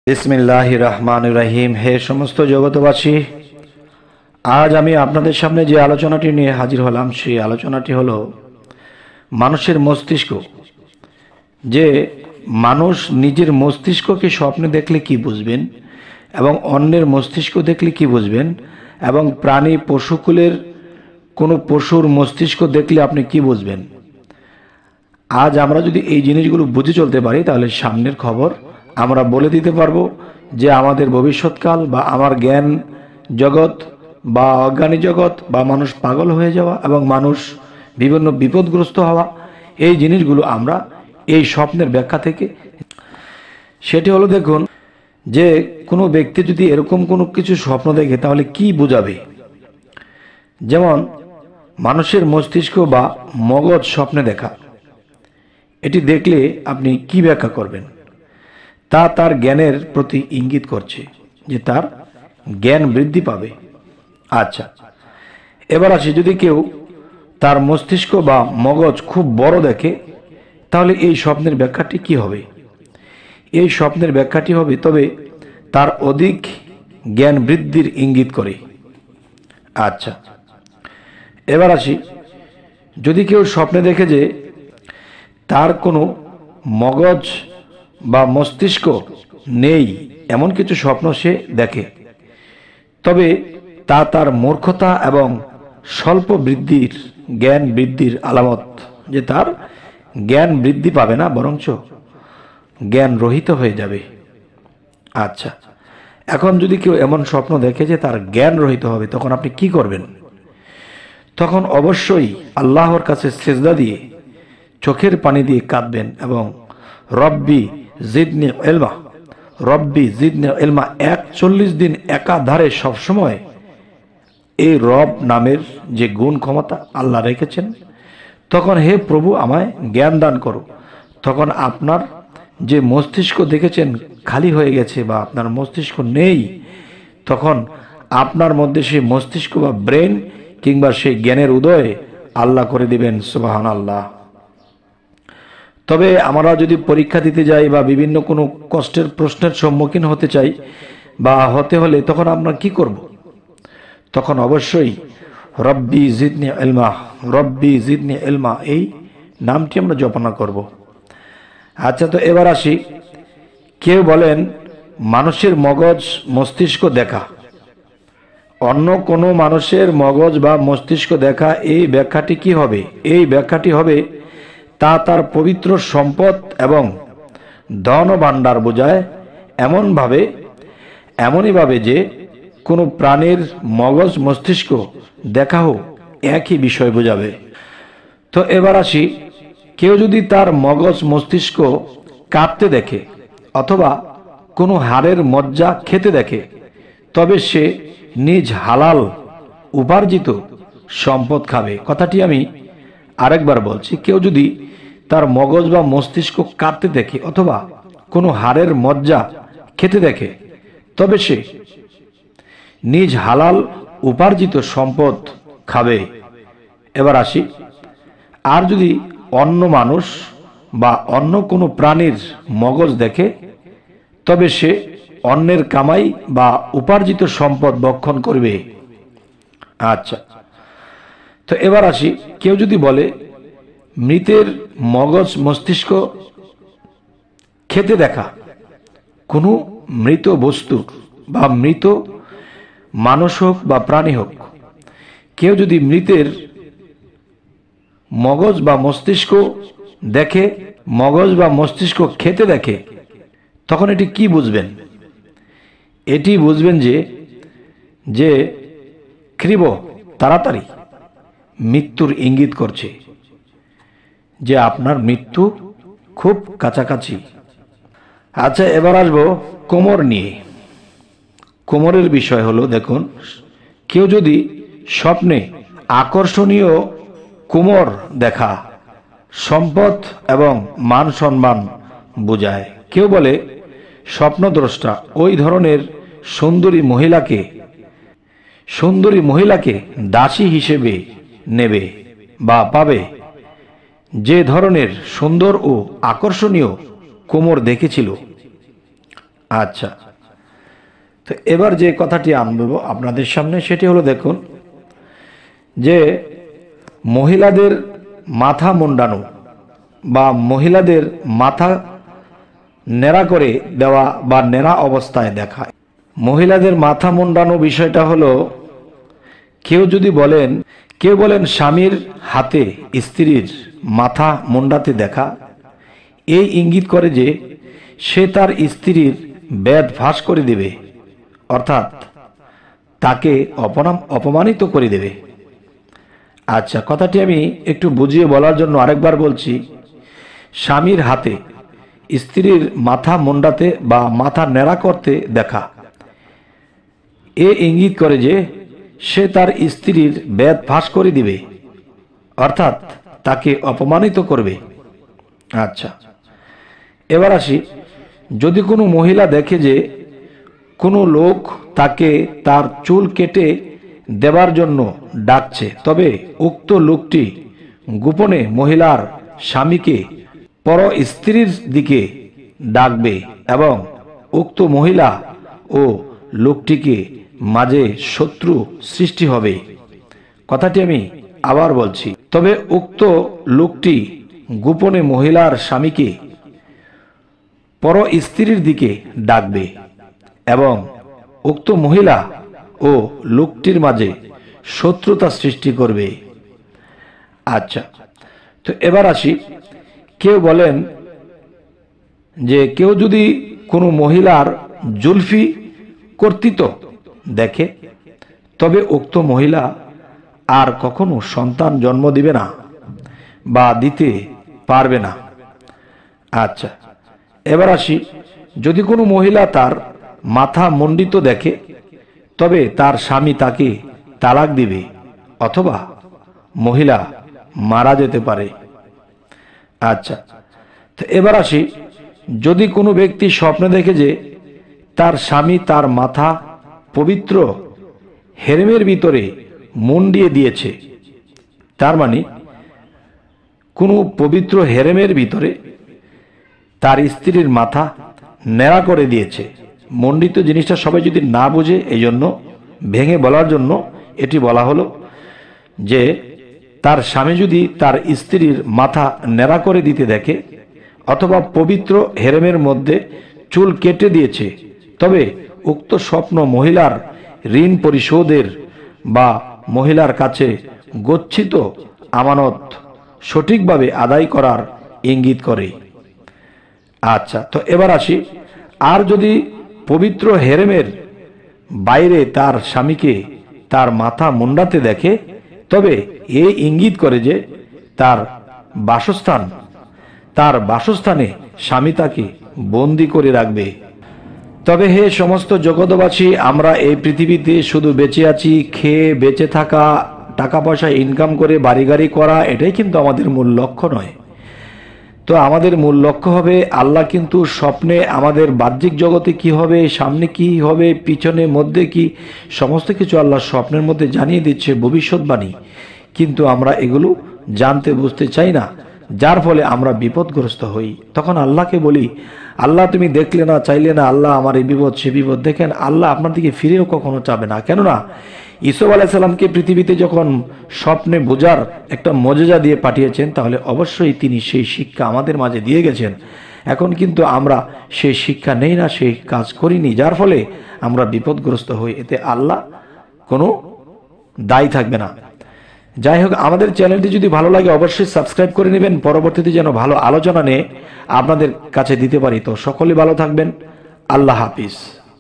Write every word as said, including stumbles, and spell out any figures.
বিসমিল্লাহির রহমানির রহিম। হে সমস্ত জগতবাসী, আজ আমি আপনাদের সামনে যে আলোচনাটি নিয়ে হাজির হলাম সেই আলোচনাটি হলো মানুষের মস্তিষ্ক। যে মানুষ নিজের মস্তিষ্ককে স্বপ্নে দেখলে কি বুঝবেন এবং অন্যের মস্তিষ্ক দেখলে কি বুঝবেন, এবং প্রাণী পশুকুলের কোনো পশুর মস্তিষ্ক দেখলে আপনি কি বুঝবেন। আজ আমরা যদি এই জিনিসগুলো বুঝে চলতে পারি তাহলে সামনের খবর আমরা বলে দিতে পারবো যে আমাদের ভবিষ্যৎকাল বা আমার জ্ঞান জগৎ বা অজ্ঞানী জগৎ বা মানুষ পাগল হয়ে যাওয়া এবং মানুষ বিভিন্ন বিপদগ্রস্ত হওয়া, এই জিনিসগুলো আমরা এই স্বপ্নের ব্যাখ্যা থেকে। সেটি হলো, দেখুন যে কোনো ব্যক্তি যদি এরকম কোনো কিছু স্বপ্ন দেখে তাহলে কি বোঝাবে। যেমন মানুষের মস্তিষ্ক বা মগজ স্বপ্নে দেখা, এটি দেখলে আপনি কি ব্যাখ্যা করবেন? তা তার জ্ঞানের প্রতি ইঙ্গিত করছে যে তার জ্ঞান বৃদ্ধি পাবে। আচ্ছা, এবার আসি, যদি কেউ তার মস্তিষ্ক বা মগজ খুব বড় দেখে তাহলে এই স্বপ্নের ব্যাখ্যাটি কি হবে? এই স্বপ্নের ব্যাখ্যাটি হবে তবে তার অধিক জ্ঞান বৃদ্ধির ইঙ্গিত করে। আচ্ছা, এবার আসি, যদি কেউ স্বপ্নে দেখে যে তার কোনো মগজ বা মস্তিষ্ক নেই, এমন কিছু স্বপ্ন সে দেখে, তবে তা তার মূর্খতা এবং স্বল্প বৃদ্ধির জ্ঞান বৃদ্ধির আলামত, যে তার জ্ঞান বৃদ্ধি পাবে না, বরঞ্চ জ্ঞান রহিত হয়ে যাবে। আচ্ছা, এখন যদি কেউ এমন স্বপ্ন দেখে যে তার জ্ঞান রহিত হবে, তখন আপনি কি করবেন? তখন অবশ্যই আল্লাহর কাছে সিজদা দিয়ে চোখের পানি দিয়ে কাঁদবেন এবং রব্বি জিদনি ইলমা, রব্বি জিদনি ইলমা একচল্লিশ দিন একাধারে সবসময় এই রব নামের যে গুণ ক্ষমতা আল্লাহ রেখেছেন, তখন হে প্রভু আমায় জ্ঞান দান করো। তখন আপনার যে মস্তিষ্ক দেখেছেন খালি হয়ে গেছে বা আপনার মস্তিষ্ক নেই, তখন আপনার মধ্যে সেই মস্তিষ্ক বা ব্রেন কিংবা সেই জ্ঞানের উদয় আল্লাহ করে দিবেন। সুবহানাল্লাহ। তবে আমরা যদি পরীক্ষা দিতে যাই বা বিভিন্ন কোনো কষ্টের প্রশ্নের সম্মুখীন হতে চাই বা হতে হলে, তখন আমরা কি করব? তখন অবশ্যই রব্বি জিদনি ইলমা, রব্বি জিদনি ইলমা এই নামটি আমরা জপনা করব। আচ্ছা, তো এবার আসি, কেউ বলেন মানুষের মগজ মস্তিষ্ক দেখা, অন্য কোনো মানুষের মগজ বা মস্তিষ্ক দেখা, এই ব্যাখ্যাটি কি হবে? এই ব্যাখ্যাটি হবে তা তার পবিত্র সম্পদ এবং ধন ভাণ্ডার বোঝায়, এমনভাবে এমনইভাবে যে কোনো প্রাণীর মগজ মস্তিষ্ক দেখাও একই বিষয় বোঝাবে। তো এবার আসি, কেউ যদি তার মগজ মস্তিষ্ক কাঁপতে দেখে অথবা কোনো হাড়ের মজ্জা খেতে দেখে, তবে সে নিজ হালাল উপার্জিত সম্পদ খাবে। কথাটি আমি আরেকবার বলছি, কেউ যদি তার মগজ বা মস্তিষ্ক কাঁপতে দেখে অথবা কোনো হাড়ের মজ্জা খেতে দেখে, তবে সে নিজ হালাল উপার্জিত সম্পদ খাবে। এবার আসি, আর যদি অন্য মানুষ বা অন্য কোনো প্রাণীর মগজ দেখে, তবে সে অন্যের কামাই বা উপার্জিত সম্পদ ভক্ষণ করবে। আচ্ছা, তো এবার আসি, কেউ যদি বলে মৃতের মগজ মস্তিষ্ক খেতে দেখা কোনো মৃত বস্তু বা মৃত মানুষ হোক বা প্রাণী হোক, কেউ যদি মৃতের মগজ বা মস্তিষ্ক দেখে, মগজ বা মস্তিষ্ক খেতে দেখে, তখন এটি কি বুঝবেন? এটি বুঝবেন যে যে তীব্র তাড়াতাড়ি মৃত্যুর ইঙ্গিত করছে, যে আপনার মৃত্যু খুব কাছাকাছি। আচ্ছা, এবার আসবো কোমর নিয়ে। কোমরের বিষয় হলো, দেখুন, কেউ যদি স্বপ্নে আকর্ষণীয় কোমর দেখা সম্পদ এবং মান সম্মান বোঝায়। কেউ বলে স্বপ্নদ্রষ্টা ওই ধরনের সুন্দরী মহিলাকে সুন্দরী মহিলাকে দাসী হিসেবে নেবে বা পাবে, যে ধরনের সুন্দর ও আকর্ষণীয় কোমর দেখেছিল। আচ্ছা, তো এবার যে কথাটি আনবো আপনাদের সামনে সেটি হলো, দেখুন যে মহিলাদের মাথা মুন্ডানো বা মহিলাদের মাথা নেড়া করে দেওয়া বা নেড়া অবস্থায় দেখা। মহিলাদের মাথা মুন্ডানো বিষয়টা হলো, কেউ যদি বলেন কেউ বলেন স্বামীর হাতে স্ত্রীর মাথা মুন্ডাতে দেখা, এই ইঙ্গিত করে যে সে তার স্ত্রীর বেদ ফাঁস করে দেবে, অর্থাৎ তাকে অপমান অপমানিত করে দেবে। আচ্ছা, কথাটি আমি একটু বুঝিয়ে বলার জন্য আরেকবার বলছি। স্বামীর হাতে স্ত্রীর মাথা মুন্ডাতে বা মাথা নেড়া করতে দেখা, এ ইঙ্গিত করে যে সে তার স্ত্রীর বেদ ফাঁস করে দিবে, অর্থাৎ তাকে অপমানিত করবে। আচ্ছা, এবার আসি, যদি কোনো মহিলা দেখে যে কোনো লোক তাকে তার চুল কেটে দেবার জন্য ডাকছে, তবে উক্ত লোকটি গোপনে মহিলার স্বামীকে পর স্ত্রীর দিকে ডাকবে এবং উক্ত মহিলা ও লোকটিকে মাঝে শত্রু সৃষ্টি হবে। কথাটি আমি আবার বলছি, তবে উক্ত লোকটি গোপনে মহিলার স্বামীকে পর স্ত্রীর দিকে ডাকবে এবং উক্ত মহিলা ও লোকটির মাঝে শত্রুতা সৃষ্টি করবে। আচ্ছা, তো এবার আসি, কেউ বলেন যে কেউ যদি কোনো মহিলার জুলফি কর্তৃত্ব দেখে, তবে উক্ত মহিলা আর কখনো সন্তান জন্ম দিবে না বা দিতে পারবে না। আচ্ছা, এবার আসি, যদি কোনো মহিলা তার মাথা মণ্ডিত দেখে, তবে তার স্বামী তাকে তালাক দিবে অথবা মহিলা মারা যেতে পারে। আচ্ছা, তো এবার আসি, যদি কোনো ব্যক্তি স্বপ্নে দেখে যে তার স্বামী তার মাথা পবিত্র হেরেমের ভিতরে মুন্ডিয়ে দিয়েছে, তার মানে কোনো পবিত্র হেরেমের ভিতরে তার স্ত্রীর মাথা নেড়া করে দিয়েছে। মণ্ডিত জিনিসটা সবাই যদি না বুঝে, এই জন্য ভেঙে বলার জন্য এটি বলা হলো যে তার স্বামী যদি তার স্ত্রীর মাথা নেড়া করে দিতে দেখে অথবা পবিত্র হেরেমের মধ্যে চুল কেটে দিয়েছে, তবে উক্ত স্বপ্ন মহিলার ঋণ পরিশোধের বা মহিলার কাছে গচ্ছিত আমানত সঠিকভাবে আদায় করার ইঙ্গিত করে। আচ্ছা, তো এবার আসি, আর যদি পবিত্র হেরেমের বাইরে তার স্বামীকে তার মাথা মুন্ডাতে দেখে, তবে এই ইঙ্গিত করে যে তার বাসস্থান তার বাসস্থানে স্বামী তাকে বন্দী করে রাখবে। তবে হে সমস্ত জগৎবাসী, আমরা এই পৃথিবীতে শুধু বেঁচে আছি, খেয়ে বেঁচে থাকা, টাকা পয়সা ইনকাম করে বাড়ি গাড়ি করা, এটাই কিন্তু আমাদের মূল লক্ষ্য নয়। তো আমাদের মূল লক্ষ্য হবে আল্লাহ কিন্তু স্বপ্নে আমাদের বাহ্যিক জগতে কি হবে, সামনে কি হবে, পিছনে মধ্যে কি, সমস্ত কিছু আল্লাহ স্বপ্নের মধ্যে জানিয়ে দিচ্ছে, ভবিষ্যৎবাণী, কিন্তু আমরা এগুলো জানতে বুঝতে চাই না, যার ফলে আমরা বিপদগ্রস্ত হই। তখন আল্লাহকে বলি, আল্লাহ তুমি দেখলে না, চাইলে না, আল্লাহ আমার এই বিপদ সে বিপদ। দেখেন, আল্লাহ আপনার দিকে ফিরেও কখনো চাবে না। কেননা ইসুফ আলাইহিস সালামকে পৃথিবীতে যখন স্বপ্নে বোঝার একটা মজেজা দিয়ে পাঠিয়েছেন, তাহলে অবশ্যই তিনি সেই শিক্ষা আমাদের মাঝে দিয়ে গেছেন। এখন কিন্তু আমরা সেই শিক্ষা নেই না, সেই কাজ করিনি, যার ফলে আমরা বিপদগ্রস্ত হই। এতে আল্লাহ কোনো দায়ী থাকবে না। যাই হোক, আমাদের চ্যানেলটি যদি ভালো লাগে অবশ্যই সাবস্ক্রাইব করে নেবেন, পরবর্তীতে যেন ভালো আলোচনা নিয়ে আপনাদের কাছে দিতে পারি। তো সকলে ভালো থাকবেন, আল্লাহ হাফিজ।